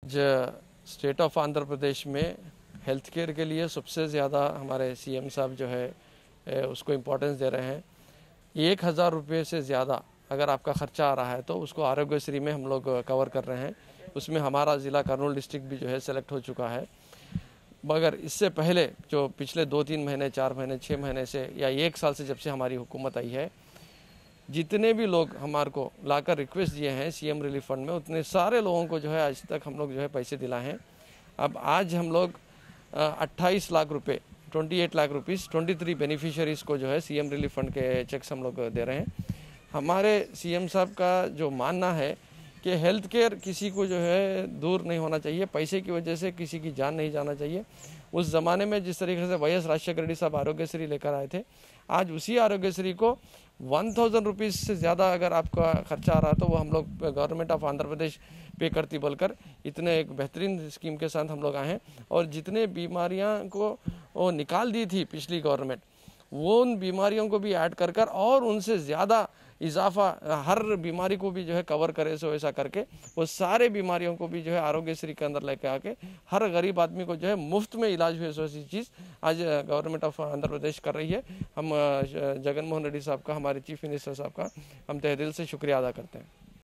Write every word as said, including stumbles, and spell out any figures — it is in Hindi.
जो स्टेट ऑफ आंध्र प्रदेश में हेल्थ केयर के लिए सबसे ज़्यादा हमारे सीएम साहब जो है उसको इम्पोर्टेंस दे रहे हैं। एक हज़ार रुपये से ज़्यादा अगर आपका खर्चा आ रहा है तो उसको आरोग्यश्री में हम लोग कवर कर रहे हैं। उसमें हमारा ज़िला कर्नूल डिस्ट्रिक्ट भी जो है सेलेक्ट हो चुका है। मगर इससे पहले जो पिछले दो तीन महीने, चार महीने, छः महीने से या एक साल से जब से हमारी हुकूमत आई है, जितने भी लोग हमारे को लाकर रिक्वेस्ट दिए हैं सीएम रिलीफ फंड में, उतने सारे लोगों को जो है आज तक हम लोग जो है पैसे दिलाए हैं। अब आज हम लोग अट्ठाईस लाख रुपए, अट्ठाईस लाख रुपीस तेईस बेनिफिशियरीज़ को जो है सीएम रिलीफ फंड के चेक्स हम लोग दे रहे हैं। हमारे सीएम साहब का जो मानना है कि हेल्थ केयर किसी को जो है दूर नहीं होना चाहिए, पैसे की वजह से किसी की जान नहीं जाना चाहिए। उस ज़माने में जिस तरीके से वाई एस राजशेखर रेड्डी साहब आरोग्यश्री लेकर आए थे, आज उसी आरोग्यश्री को वन थाउजेंड रुपीज़ से ज़्यादा अगर आपका खर्चा आ रहा है तो वो हम लोग गवर्नमेंट ऑफ आंध्र प्रदेश पे करती बोलकर इतने एक बेहतरीन स्कीम के साथ हम लोग आए हैं। और जितने बीमारियां को वो निकाल दी थी पिछली गवर्नमेंट, वो उन बीमारियों को भी ऐड कर कर और उनसे ज़्यादा इजाफा हर बीमारी को भी जो है कवर करे, सो ऐसा करके वो सारे बीमारियों को भी जो है आरोग्यश्री के अंदर लेके आके हर गरीब आदमी को जो है मुफ्त में इलाज हुए, सो ऐसी चीज़ आज गवर्नमेंट ऑफ आंध्र प्रदेश कर रही है। हम जगन मोहन रेड्डी साहब का, हमारे चीफ मिनिस्टर साहब का हम तहे दिल से शुक्रिया अदा करते हैं।